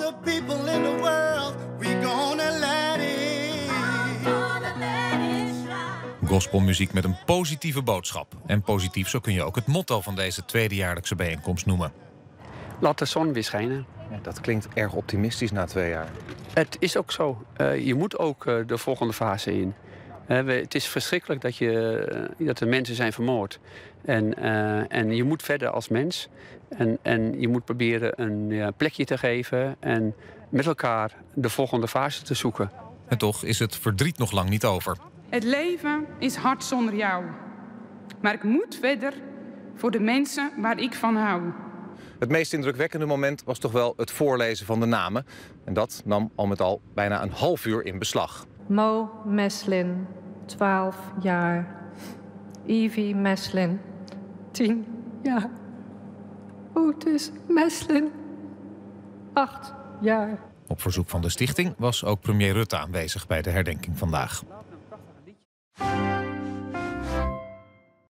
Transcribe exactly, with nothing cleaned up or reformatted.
the people in the world, we gonna let it. Gospelmuziek met een positieve boodschap. En positief, zo kun je ook het motto van deze tweedejaarlijkse bijeenkomst noemen. Laat de zon weer schijnen. Ja, dat klinkt erg optimistisch na twee jaar. Het is ook zo. Uh, je moet ook uh, de volgende fase in. Uh, we, het is verschrikkelijk dat, je, uh, dat er mensen zijn vermoord. En, uh, en je moet verder als mens. En, en je moet proberen een uh, plekje te geven. En met elkaar de volgende fase te zoeken. En toch is het verdriet nog lang niet over. Het leven is hard zonder jou. Maar ik moet verder voor de mensen waar ik van hou. Het meest indrukwekkende moment was toch wel het voorlezen van de namen. En dat nam al met al bijna een half uur in beslag. Mo Meslin, twaalf jaar. Evie Meslin, tien jaar. Otis Meslin, acht jaar. Op verzoek van de stichting was ook premier Rutte aanwezig bij de herdenking vandaag.